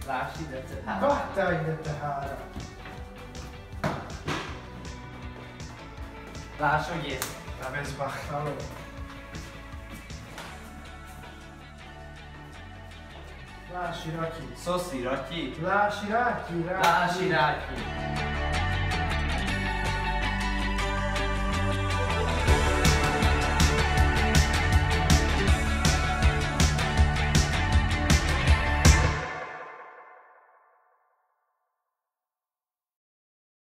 Lasci ide te hára. Vattál ide te hára. Láss, hogy ész. Na vesz bachalo. Lási Raki. Szoszi, ratyi. Lási Raki. Lási, ráki.